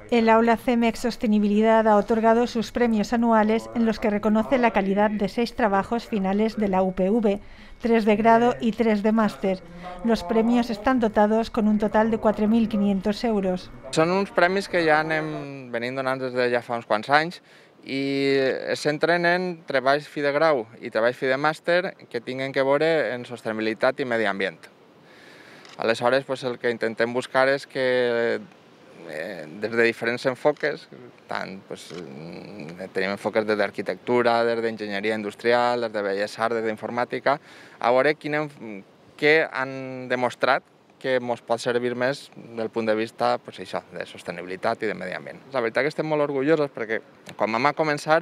El aula CEMEX Sostenibilidad ha otorgado sus premios anuales en los que reconoce la calidad de 6 trabajos finales de la UPV, 3 de grado y 3 de máster. Los premios están dotados con un total de 4.500 euros. Són uns premis que ja anem venint donant des de ja fa uns quants anys i es centren en treballs fi de grau i treballs fi de màster que tinguen que veure en sostenibilitat i medi ambient. Aleshores, el que intentem buscar és que des de diferents enfoques, tant tenim enfoques des d'arquitectura, des d'enginyeria industrial, des de belles arts, des d'informàtica, a veure què han demostrat que ens pot servir més del punt de vista de sostenibilitat i de medi ambient. La veritat que estem molt orgullosos perquè quan vam començar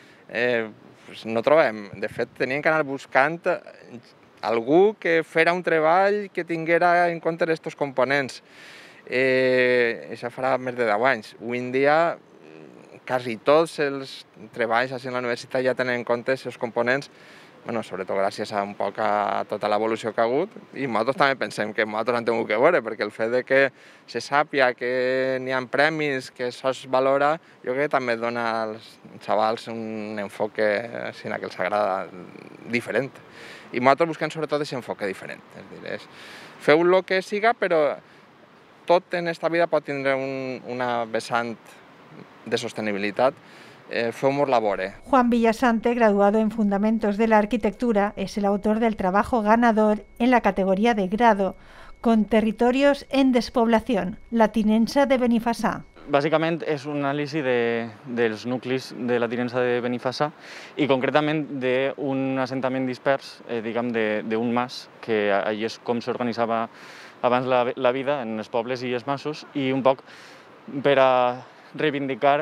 no trobem. De fet, teníem que anar buscant algú que fera un treball que tinguera en compte aquests components. Això farà més de 10 anys. Avui en dia, quasi tots els treballs a la universitat ja tenen en compte aquests components, sobretot gràcies a un poc a tota l'evolució que ha hagut, i nosaltres també pensem que nosaltres han tingut que veure, perquè el fet que se sàpiga que n'hi ha premis, que això es valora, jo crec que també dona als xavals un enfoque que els agrada diferent. I nosaltres busquem sobretot aquest enfoque diferent. És feu el que siga, però tot en esta vida pot tindre una vessant de sostenibilitat. Feu-nos la veure. Juan Villasante, graduado en Fundamentos de la Arquitectura, es el autor del trabajo ganador en la categoría de grado, con territorios en despoblación, la tinença de Benifassà. Bàsicament és un anàlisi dels nuclis de la tinença de Benifassà i concretament d'un assentament dispers, d'un mas, que allí és com s'organitzava abans la vida en els pobles i els masos, i un poc per a reivindicar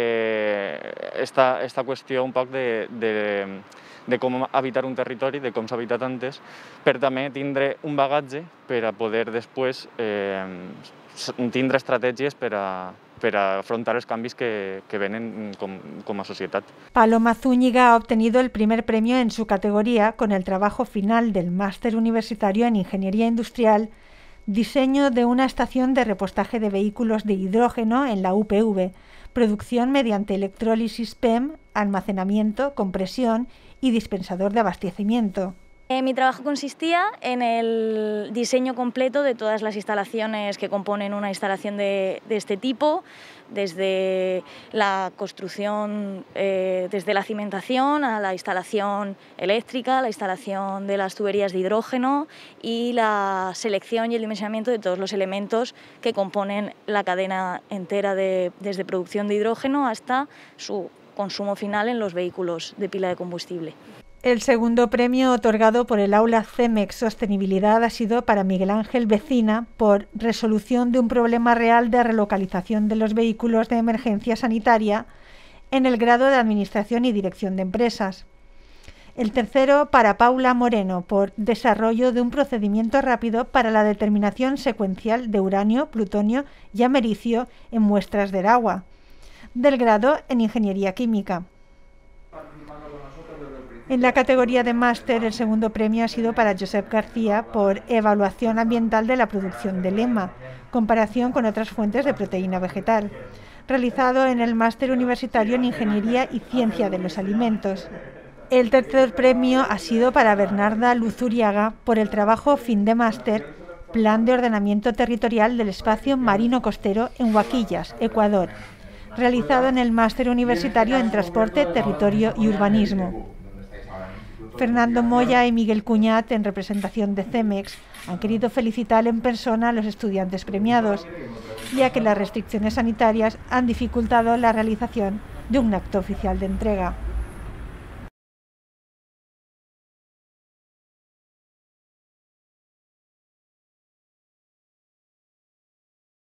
esta qüestió un poc de com habitar un territori, de com s'ha habitat antes, per també tindre un bagatge per a poder després tindre estratègies per a afrontar els canvis que venen com a societat. Paloma Zúñiga ha obtenido el primer premio en su categoría con el trabajo final del máster universitario en Ingeniería Industrial, diseño de una estación de repostaje de vehículos de hidrógeno en la UPV, producción mediante electrólisis PEM, almacenamiento, compresión y dispensador de abastecimiento. Mi trabajo consistía en el diseño completo de todas las instalaciones que componen una instalación de este tipo, desde la construcción, desde la cimentación a la instalación eléctrica, la instalación de las tuberías de hidrógeno y la selección y el dimensionamiento de todos los elementos que componen la cadena entera desde producción de hidrógeno hasta su consumo final en los vehículos de pila de combustible. El segundo premio otorgado por el aula CEMEX Sostenibilidad ha sido para Miguel Ángel Vecina por resolución de un problema real de relocalización de los vehículos de emergencia sanitaria en el grado de Administración y Dirección de Empresas. El tercero para Paula Moreno por desarrollo de un procedimiento rápido para la determinación secuencial de uranio, plutonio y americio en muestras del agua, del grado en Ingeniería Química. En la categoría de máster, el segundo premio ha sido para Josep García por evaluación ambiental de la producción de lema, comparación con otras fuentes de proteína vegetal, realizado en el máster universitario en Ingeniería y Ciencia de los Alimentos. El tercer premio ha sido para Bernarda Luzuriaga por el trabajo fin de máster, Plan de Ordenamiento Territorial del Espacio Marino Costero en Huaquillas, Ecuador, realizado en el máster universitario en Transporte, Territorio y Urbanismo. Fernando Moya y Miguel Cuñat, en representación de CEMEX, han querido felicitar en persona a los estudiantes premiados, ya que las restricciones sanitarias han dificultado la realización de un acto oficial de entrega.